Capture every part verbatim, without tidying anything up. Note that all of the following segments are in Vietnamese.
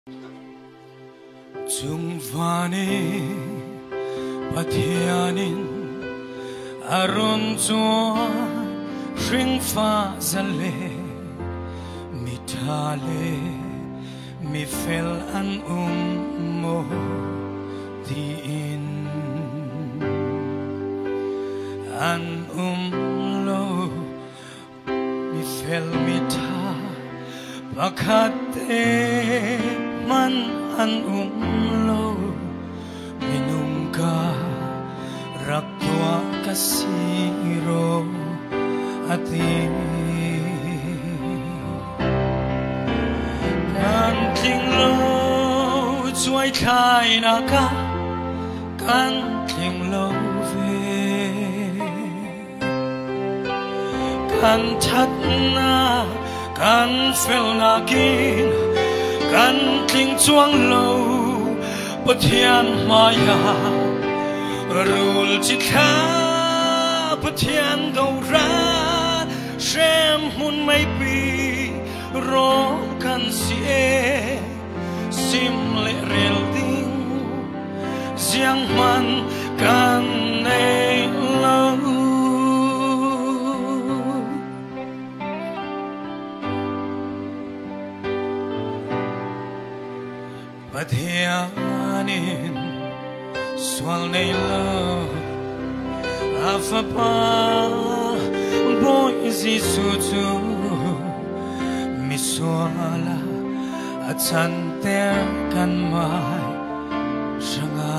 Jungvani pathianin aron chua ring pha zale mitale mi fel an um mo ti in an um lo mi fel mita pakate man an um lo minum ka rakwa kasiro ati kan ting lo chuai khai na ka kan ting lo ve kan that na kan fel na kin kan ting chuang lo pathian maya rul chi kha pathian go ra shem hun mai pi ro kan sie sim le rel ding giang man kan nei lo pathianin swal nei lo afapa boy si su tu mi swala achan ter kan mai shanga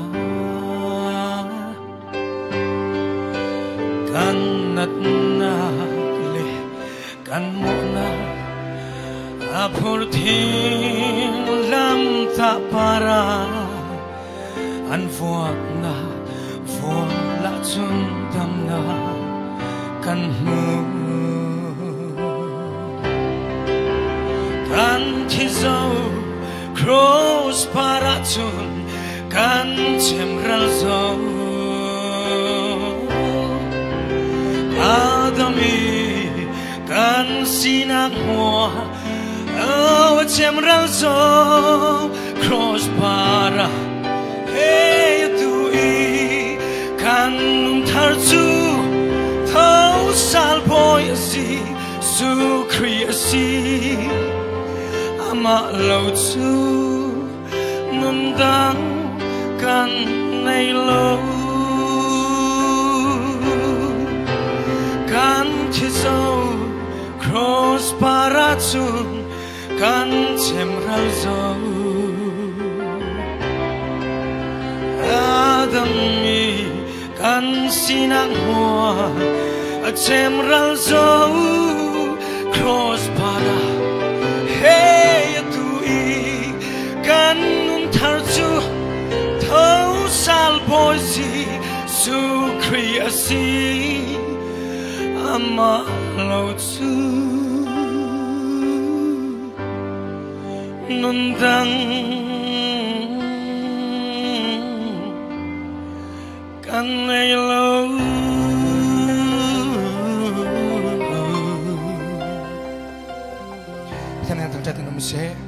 kan nat na le kan mo na apur thing lam ta para an vuak na vuak la chun dam na kan mu kan thizo cross para chun kan chem ral zo adami kan sinak hoa oh chem ral zo cross para hey tu i kan thar chu thau sal boy si su kriya si ama lo chu nun dang kan nei lo kan chizo cross para chun kan chem ral zo adami kan sinang hoa a chem ral zo cross para hey tu i kan thar chu thau sal boy si su kriya si ama lo chu nun dang kan nei lo ท่านนั้นตั้งใจทำมิเช่